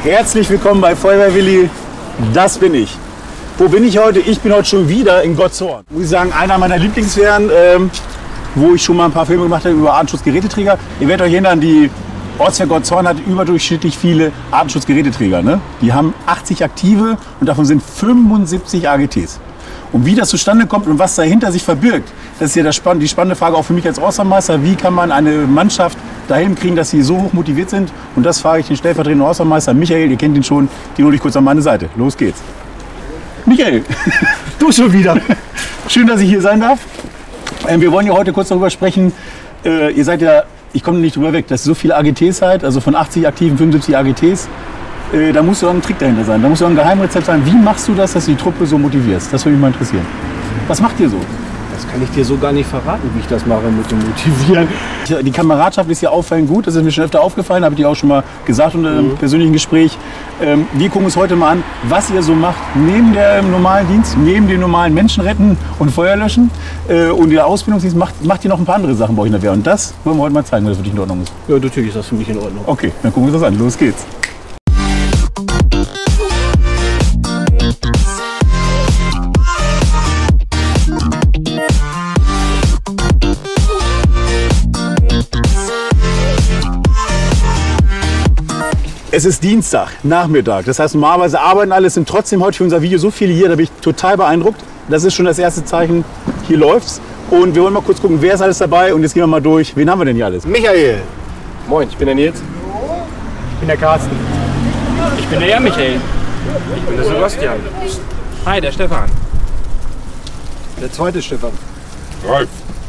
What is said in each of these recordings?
Herzlich willkommen bei Feuerwehr Willi, das bin ich. Wo bin ich heute? Ich bin heute schon wieder in Gottshorn. Muss ich sagen, einer meiner Lieblingsfähren, wo ich schon mal ein paar Filme gemacht habe über Artenschutzgeräteträger. Ihr werdet euch erinnern, die Ortswehr Gottshorn hat überdurchschnittlich viele Artenschutzgeräteträger. Ne? Die haben 80 aktive und davon sind 75 AGTs. Und wie das zustande kommt und was dahinter sich verbirgt, das ist ja die spannende Frage auch für mich als Ortsbaumeister. Wie kann man eine Mannschaft dahin kriegen, dass sie so hoch motiviert sind? Und das frage ich den stellvertretenden Ortsbaumeister Michael, ihr kennt ihn schon, den hole ich kurz an meine Seite. Los geht's. Michael, du schon wieder. Schön, dass ich hier sein darf. Wir wollen ja heute kurz darüber sprechen. Ihr seid ja, ich komme nicht drüber weg, dass ihr so viele AGTs seid, also von 80 aktiven 75 AGTs. Da muss ja auch ein Trick dahinter sein, da muss ja auch ein Geheimrezept sein. Wie machst du das, dass du die Truppe so motivierst? Das würde mich mal interessieren. Was macht ihr so? Das kann ich dir so gar nicht verraten, wie ich das mache mit dem Motivieren. Die Kameradschaft ist ja auffallend gut, das ist mir schon öfter aufgefallen, habe ich dir auch schon mal gesagt unter einem persönlichen Gespräch. Wir gucken uns heute mal an, was ihr so macht, neben dem normalen Dienst, neben dem normalen Menschen retten und Feuer löschen und der Ausbildungsdienst, macht ihr noch ein paar andere Sachen bei euch in der Wehr. Und das wollen wir heute mal zeigen, wenn das für dich in Ordnung ist. Ja, natürlich ist das für mich in Ordnung. Okay, dann gucken wir uns das an. Los geht's. Es ist Dienstag, Nachmittag. Das heißt, normalerweise arbeiten alle, sind trotzdem heute für unser Video so viele hier, da bin ich total beeindruckt. Das ist schon das erste Zeichen, hier läuft's. Und wir wollen mal kurz gucken, wer ist alles dabei und jetzt gehen wir mal durch. Wen haben wir denn hier alles? Michael. Moin, ich bin der Nils. Ich bin der Carsten. Ich bin der Jan Michael. Ich bin der Sebastian. Hi, der Stefan. Der zweite Stefan. Rolf.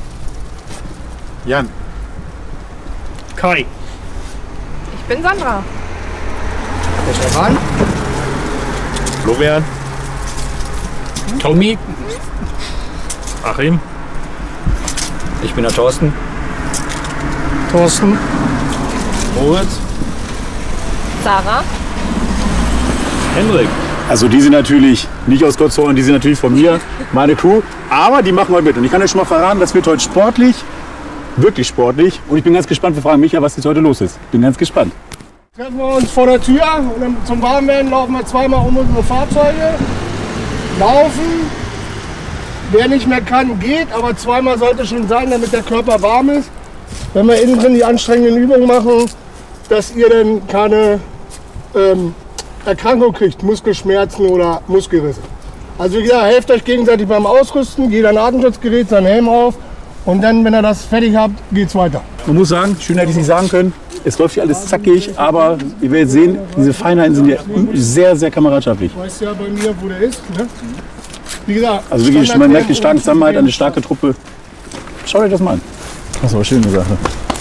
Jan. Kai. Ich bin Sandra. Der Stefan. Florian. Tommy. Achim. Ich bin der Thorsten. Thorsten. Moritz. Sarah. Hendrik. Also die sind natürlich nicht aus Gottshorn, die sind natürlich von mir, meine Crew. Aber die machen heute mit. Und ich kann euch schon mal verraten, das wird heute sportlich, wirklich sportlich. Und ich bin ganz gespannt, wir fragen Micha, was jetzt heute los ist. Bin ganz gespannt. Treffen wir uns vor der Tür und dann zum Warmwerden laufen wir zweimal um unsere Fahrzeuge. Laufen, wer nicht mehr kann, geht, aber zweimal sollte schon sein, damit der Körper warm ist. Wenn wir innen drin die anstrengenden Übungen machen, dass ihr dann keine Erkrankung kriegt, Muskelschmerzen oder Muskelrisse. Also wie gesagt, helft euch gegenseitig beim Ausrüsten, jeder ein Atemschutzgerät, sein Helm auf und dann, wenn ihr das fertig habt, geht's weiter. Man muss sagen, schön hätte ich es nicht sagen können, es läuft hier alles zackig, aber ihr werdet sehen, diese Feinheiten sind ja sehr, sehr kameradschaftlich. Du weißt ja bei mir, wo der ist. Ne? Wie gesagt, Also wirklich, man merkt den starken Zusammenhalt, eine starke Truppe. Schaut euch das mal an. Das ist aber eine schöne Sache.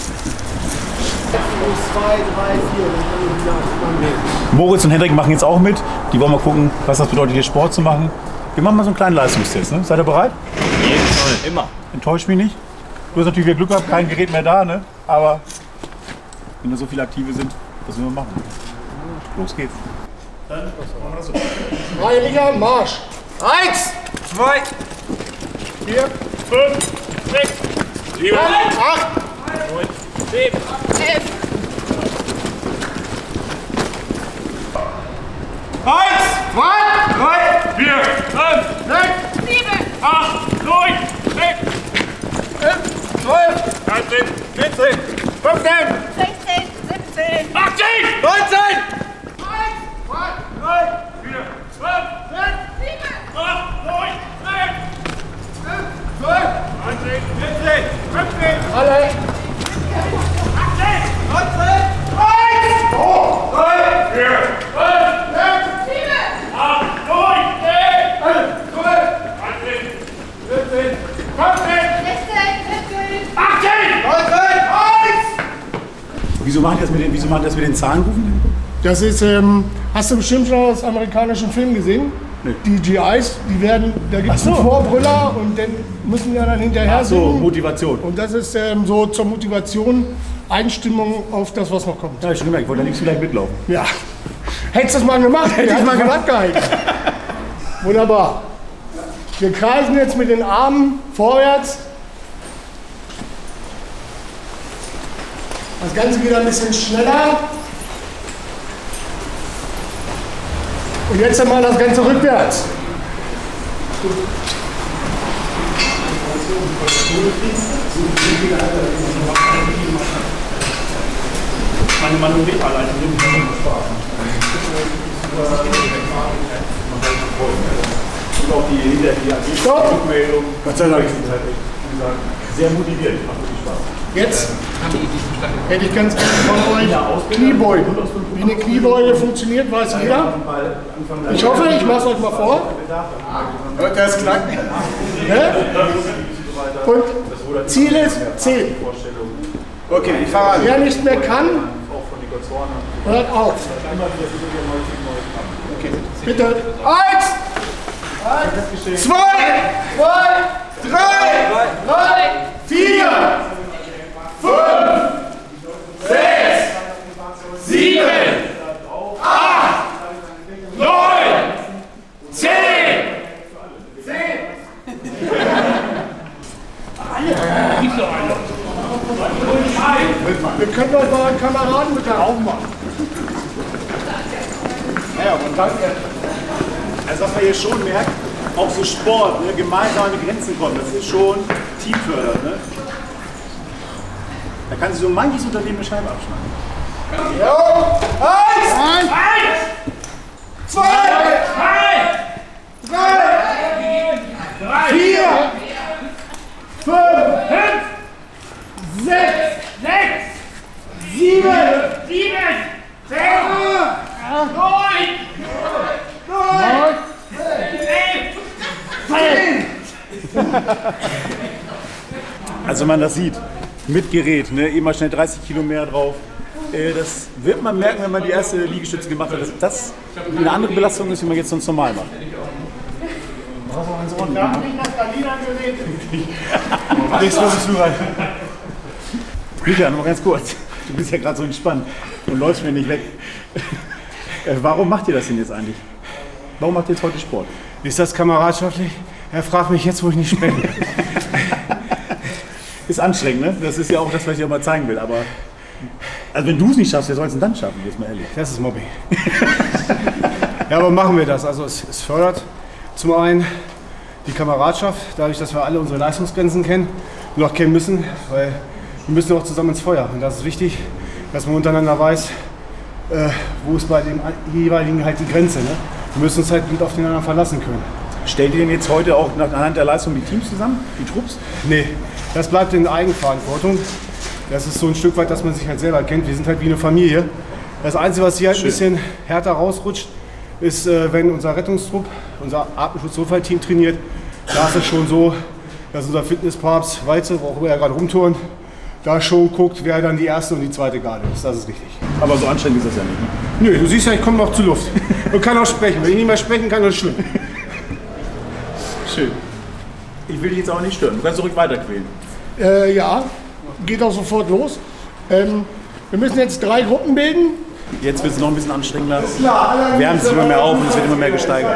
2, 3, 4, Moritz und Hendrik machen jetzt auch mit. Die wollen mal gucken, was das bedeutet, hier Sport zu machen. Wir machen mal so einen kleinen Leistungstest. Ne? Seid ihr bereit? Jeden Fall. Immer. Enttäuscht mich nicht. Du hast natürlich wieder Glück gehabt, kein Gerät mehr da, ne? Aber wenn da so viele Aktive sind, was müssen wir machen? Los geht's. Dann machen wir das so. 3 Liga, Marsch! 1, 2, 4, 5, 6, 7, 8, 9, 10, 11. 1, 2, 3, 4, 5, 6, 7. 8, 9, 10, 11, 12, 13, 14, 15, 16, 17. 18, 19, 1, 2, 3, 4, 5, 6, 7. 8, 9, 10, 11, 12, 13, 14, 15, alle! 18, 19, 1, 2, 3, 4, 5, 6, 7. 8, 9, 10, 11, 12, 13, 14, 15, 16, 17. 18, 19, 1! Wieso machen die das mit den Zahlenrufen? Das ist, hast du bestimmt schon aus amerikanischen Filmen gesehen? Nee. Die GIs, die werden, da gibt es einen Vorbrüller und dann müssen ja dann hinterher Ach so, singen. Motivation. Und das ist so zur Motivation, Einstimmung auf das, was noch kommt. Ja, hab ich schon gemerkt, ich wollte am liebsten gleich mitlaufen. Ja. Hättest du es mal gemacht, hätte ich mal glatt gehalten. Wunderbar. Wir kreisen jetzt mit den Armen vorwärts. Das Ganze geht ein bisschen schneller. Und jetzt einmal das Ganze rückwärts. Meine Mann und ich alleine sind und auch die Rückmeldung. Gott sei Dank sind halt echt sehr motiviert. Macht wirklich Spaß. Jetzt hätte ich ganz gerne von euch Kniebeugen. Wie eine Kniebeuge funktioniert, weiß jeder. Ich hoffe, ich mache es euch mal vor. Hört das klang? Und Ziel ist 10. Okay, ich fahre an. Wer nicht mehr kann, hört auf. Bitte. 1, 2, 3, 4, 5, 6, 7, 8, 9, 10. Wir können euch mal einen Kameraden mit der Augen machen. Ja, und danke. Also was man hier schon merkt, auch so Sport, ne, gemeinsam an die Grenzen kommen, das ist schon teamfördernd. Ne? Da kann sich so manches Unternehmen eine Scheibe abschneiden. Ja. 1, 2, 3, 4, 5, 6, 7, 10, 9, 10. Also wenn man das sieht, mit Gerät, ne, immer schnell 30 Kilo mehr drauf, das wird man merken, wenn man die erste Liegestütze gemacht hat, dass das eine andere Belastung ist, wie man jetzt sonst normal macht. Wir haben nicht nach Berlin angeredet. Nichts, was ich rein. Micha, noch mal ganz kurz. Du bist ja gerade so entspannt und läufst mir nicht weg. Warum macht ihr das denn jetzt eigentlich? Warum macht ihr jetzt heute Sport? Ist das kameradschaftlich? Er fragt mich jetzt, wo ich nicht spreche. Ist anstrengend, ne? Das ist ja auch das, was ich auch mal zeigen will. Aber also wenn du es nicht schaffst, wer soll es denn dann schaffen? Jetzt mal ehrlich. Das ist Mobbing. Ja, aber machen wir das. Also es fördert zum einen die Kameradschaft, dadurch, dass wir alle unsere Leistungsgrenzen kennen und auch kennen müssen, weil wir müssen auch zusammen ins Feuer. Und das ist wichtig, dass man untereinander weiß, wo ist bei dem jeweiligen halt die Grenze. Ne? Wir müssen uns halt gut auf den anderen verlassen können. Stellt ihr denn jetzt heute auch anhand der Leistung die Teams zusammen, die Trupps? Nee, das bleibt in Eigenverantwortung. Das ist so ein Stück weit, dass man sich halt selber kennt. Wir sind halt wie eine Familie. Das Einzige, was hier halt ein bisschen härter rausrutscht, ist, wenn unser Rettungstrupp, unser Atemschutz-Notfallteam trainiert. Da ist es schon so, dass unser Fitnesspapst Walze, wo er gerade rumturnt, da schon guckt, wer dann die erste und die zweite Garde ist. Das ist richtig. Aber so anstrengend ist das ja nicht. Ne? Nö, du siehst ja, ich komme noch zur Luft und kann auch sprechen. Wenn ich nicht mehr sprechen kann, ist schlimm. Schön. Ich will dich jetzt auch nicht stören. Du kannst ruhig weiterquälen. Ja, geht auch sofort los. Wir müssen jetzt 3 Gruppen bilden. Jetzt wird es noch ein bisschen anstrengender. Wir wärmen es immer mehr auf und es wird immer mehr gesteigert.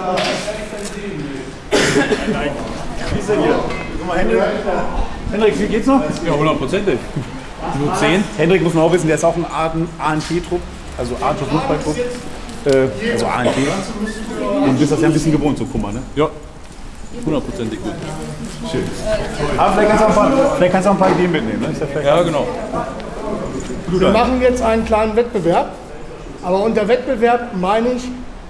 Wie ist denn hier? Guck mal, Hendrik, wie geht's noch? Ja, 100%ig. Nur 10. Hendrik muss man auch wissen, der ist auch ein ANT-Trupp, also Atemschutzfußball-Trupp. Also ANT. Und bist das ja ein bisschen gewohnt, so Kummer, ne? Ja, 100%ig gut. Schön. Aber vielleicht kannst du auch ein paar Ideen mitnehmen, ne? Ist ja, Ja, genau. Wir machen jetzt einen kleinen Wettbewerb. Aber unter Wettbewerb meine ich,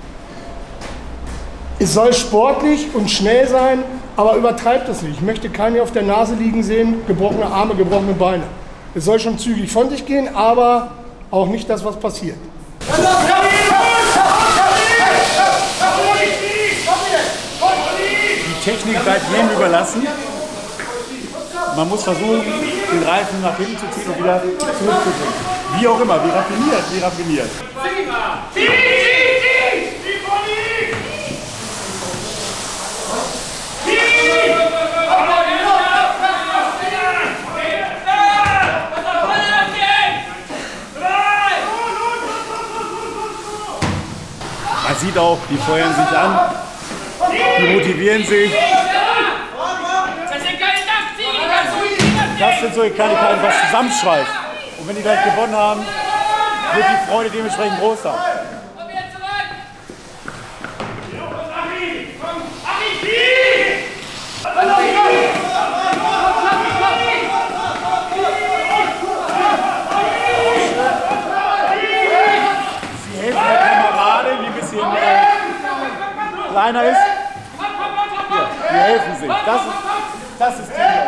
es soll sportlich und schnell sein, aber übertreibt es nicht. Ich möchte keinen hier auf der Nase liegen sehen, gebrochene Arme, gebrochene Beine. Es soll schon zügig von sich gehen, aber auch nicht das, was passiert. Die Technik bleibt jedem überlassen. Man muss versuchen, den Reifen nach hinten zu ziehen und wieder zurückzubringen. Wie auch immer, wie raffiniert, wie raffiniert. Man sieht auch, die feuern sich an, die motivieren sich. Das sind so Kleinigkeiten, was zusammenschweißt. Und wenn die gleich gewonnen haben, wird die Freude dementsprechend groß sein. einer ist, die helfen sich. Das ist Teamwork.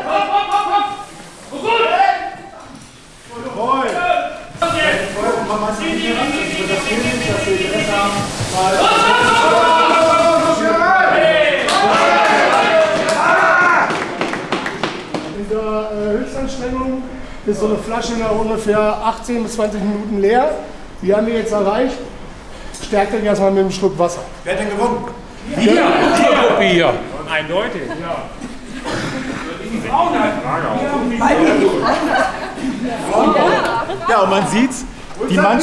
In der Höchstanstrengung ist so eine Flasche nach ungefähr 18 bis 20 Minuten leer. Die haben wir jetzt erreicht. Stärkt euch erstmal mit einem Schluck Wasser. Wer hat denn gewonnen? Bier. Eindeutig. Ja, und man sieht's, man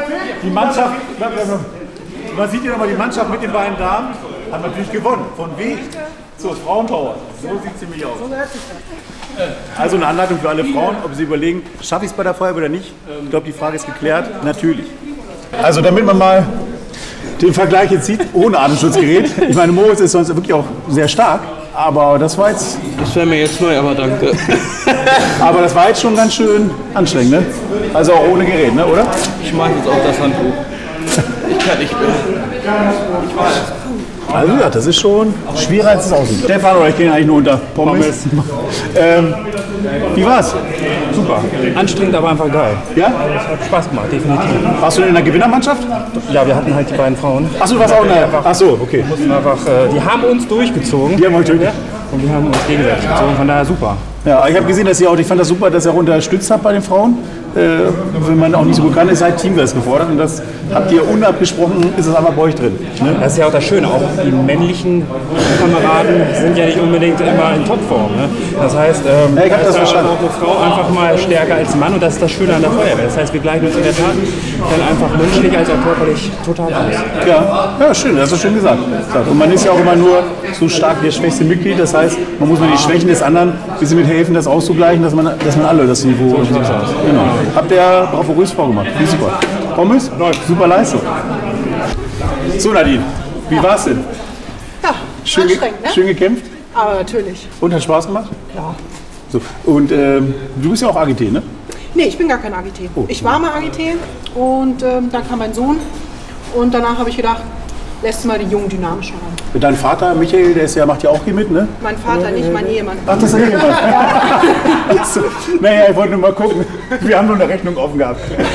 sieht hier nochmal, die Mannschaft mit den beiden Damen hat natürlich gewonnen. Von Weg zur Frauenpower. So sieht es nämlich aus. Also eine Anleitung für alle Frauen, ob sie überlegen, schaffe ich es bei der Feuerwehr oder nicht. Ich glaube, die Frage ist geklärt. Natürlich. Also damit man mal den Vergleich jetzt sieht, ohne Atemschutzgerät. Ich meine, Moritz ist sonst wirklich auch sehr stark, aber das war jetzt... Das wäre mir jetzt neu, aber danke. Aber das war jetzt schon ganz schön anstrengend, ne? Also auch ohne Gerät, ne, oder? Ich mache jetzt auch das Handtuch. Ich kann nicht mehr. Ich weiß. Also ja, das ist schon schwieriger, als es aussieht. Stefan, oder ich gehe eigentlich nur unter Pommes. Wie war's? Super. Anstrengend, aber einfach geil. Ja? Es hat Spaß gemacht, definitiv. Warst du in der Gewinnermannschaft? Ja, wir hatten halt die beiden Frauen. Achso, du warst auch in der... Achso, okay. Die haben uns durchgezogen. Die haben euch durch. Und wir haben uns gegenseitig gezogen, von daher super. Ja, ich habe gesehen, dass ihr auch, ich fand das super, dass ihr auch unterstützt habt bei den Frauen. Wenn man auch nicht so bekannt ist, seid Teamgeist gefordert und das habt ihr unabgesprochen, ist es einfach bei euch drin. Ne? Das ist ja auch das Schöne, auch die männlichen Kameraden sind ja nicht unbedingt immer in Topform. Ne? Das heißt, ja, ich hab das ist verstanden. auch eine Frau einfach mal stärker als Mann und das ist das Schöne an der Feuerwehr. Das heißt, wir gleichen uns in der Tat dann einfach menschlich als auch körperlich total aus. Ja, schön, das hast du schön gesagt. Und man ist ja auch immer nur so stark wie das schwächste Mitglied, das heißt, man muss mal die Schwächen des anderen ein bisschen mithelfen, das auszugleichen, dass man alle das Niveau... Genau. Habt ihr bravourös vorgemacht. Wie super. Pommes? Super Leistung. So Nadine, wie war's denn? Ja, anstrengend, ne? Schön gekämpft? Aber natürlich. Und hat Spaß gemacht? Ja. So. Und du bist ja auch AGT, ne? Nee, ich bin gar kein AGT. Oh. Ich war mal AGT und dann kam mein Sohn und danach habe ich gedacht, lässt mal die jungen dynamisch ran. Dein Vater, Michael, macht ja auch hier mit, ne? Mein Vater nicht, mein Ehemann. Ach, das ist ein Ehemann. So. Naja, ich wollte nur mal gucken. Wir haben nur eine Rechnung offen gehabt.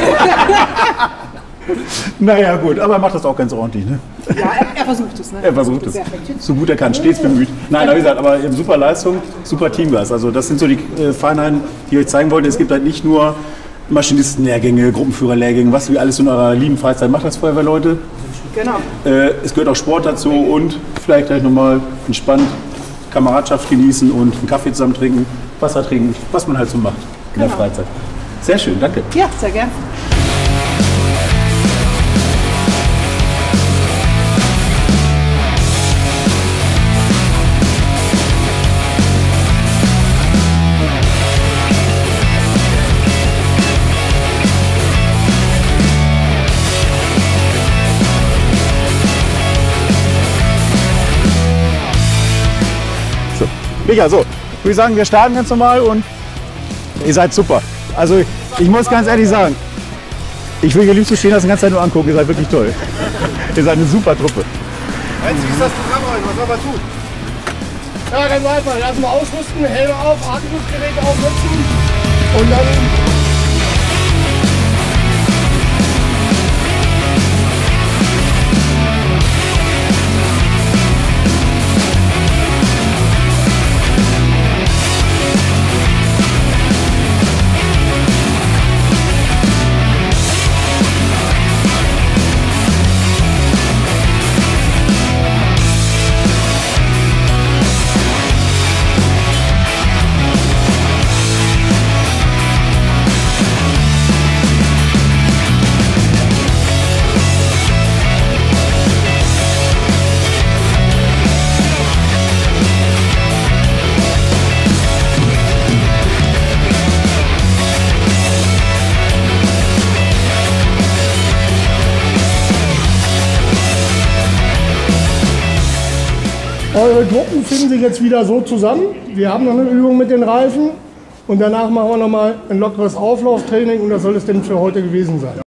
Naja, gut, aber er macht das auch ganz ordentlich, ne? Ja, er versucht es, ne? Er versucht es. So gut er kann, stets bemüht. Nein, aber wie gesagt, aber super Leistung, super Teamgeist. Also das sind so die Feinheiten, die ich euch zeigen wollte. Es gibt halt nicht nur Maschinistenlehrgänge, Gruppenführerlehrgänge, was wir alles in eurer lieben Freizeit macht als Feuerwehrleute. Genau. Es gehört auch Sport dazu und vielleicht gleich nochmal entspannt Kameradschaft genießen und einen Kaffee zusammen trinken, Wasser trinken, was man halt so macht in der Freizeit. Sehr schön, danke. Ja, sehr gern. Micha, so, ich würde sagen, wir starten ganz normal und ihr seid super. Also ich muss ganz ehrlich sagen, ich will hier lieb zu stehen lassen, die ganze Zeit nur angucken, ihr seid wirklich toll. Ihr seid eine super Truppe. Heinz, wie ist das Programm heute? Was soll man tun? Ja, ganz einfach. Erstmal ausrüsten, Helme auf, Atemschutzgeräte aufsetzen und dann... Eure Gruppen finden sich jetzt wieder so zusammen. Wir haben noch eine Übung mit den Reifen und danach machen wir noch mal ein lockeres Auflauftraining und das soll es denn für heute gewesen sein.